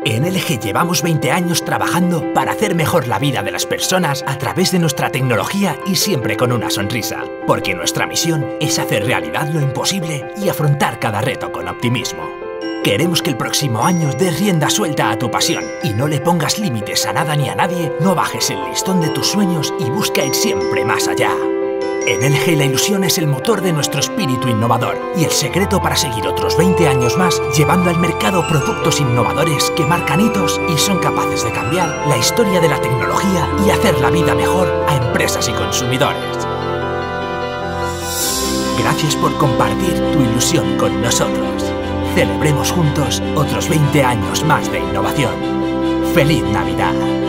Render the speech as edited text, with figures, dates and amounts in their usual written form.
En LG llevamos 20 años trabajando para hacer mejor la vida de las personas a través de nuestra tecnología y siempre con una sonrisa. Porque nuestra misión es hacer realidad lo imposible y afrontar cada reto con optimismo. Queremos que el próximo año des rienda suelta a tu pasión y no le pongas límites a nada ni a nadie, no bajes el listón de tus sueños y busca ir siempre más allá. En LG la ilusión es el motor de nuestro espíritu innovador y el secreto para seguir otros 20 años más llevando al mercado productos innovadores que marcan hitos y son capaces de cambiar la historia de la tecnología y hacer la vida mejor a empresas y consumidores. Gracias por compartir tu ilusión con nosotros. Celebremos juntos otros 20 años más de innovación. ¡Feliz Navidad!